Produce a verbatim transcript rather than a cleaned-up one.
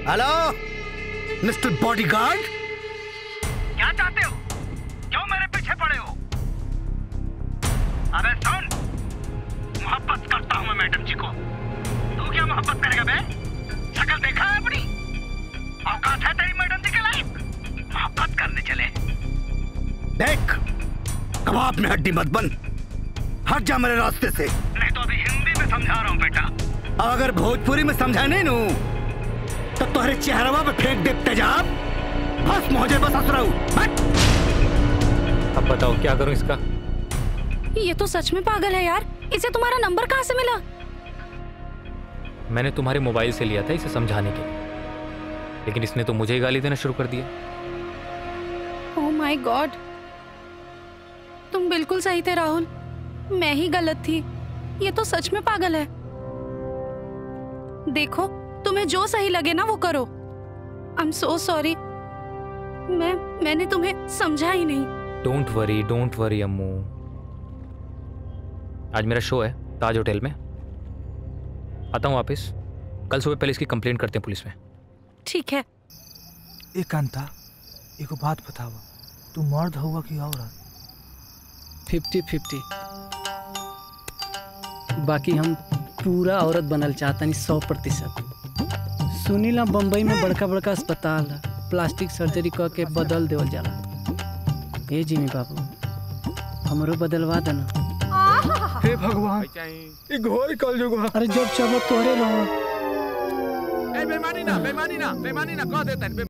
Hello mister bodyguard, क्या चाहते हो? क्यों मेरे पीछे पड़े हो? अबे सुन, मोहब्बत करता हूँ मैं मैडम जी को। तू क्या मोहब्बत करेगा बे? शक्ल देखा है अपनी? औकात है तेरी मैडम जी के लायक? मोहब्बत करने चले। देख, कबाब में हड्डी मत बन, हट जा मेरे रास्ते से। नहीं तो अभी हिंदी में समझा रहा हूँ बेटा। अगर भोजपुरी में समझा नहीं नू तो तुम्हारे चेहरवा पे फेंक दे तेजाब, बस मुझे बस हंस रहा हूँ। अब बताओ क्या करूं इसका? ये तो सच में पागल है यार, इसे तुम्हारा नंबर कहाँ से मिला? मैंने तुम्हारे मोबाइल से लिया था इसे समझाने के लिए, लेकिन इसने तो मुझे ही गाली देना शुरू कर दिया। ओह माय गॉड, तुम बिल्कुल सही थे राहुल, मैं ही गलत थी। ये तो सच में पागल है। देखो, तुम्हें जो सही लगे ना वो करो। आई एम सो सॉरी, मैं मैंने तुम्हें समझा ही नहीं। Don't worry don't worry Ammu, आज मेरा शो है ताज होटल में, आता हूँ वापस। कल सुबह पहले इसकी कंप्लेंट करते हैं पुलिस में। ठीक है। ए कांता, एगो बात बतावा, तू मर्द हुआ कि औरत? फिफ्टी फिफ्टी, बाकी हम पूरा औरत बनल चाहतनी सौ प्रतिशत। सुनीला बम्बई में बड़का बड़का अस्पताल है, प्लास्टिक सर्जरी क के बदल देवल जाला। ए जिमी बाबू, हमरो बदलवा देना। हे भगवान, ई घोर कलयुग। अरे जब चाहो तोरे रहो। ए बेमानी ना बेमानी ना बेमानी ना कह देता है।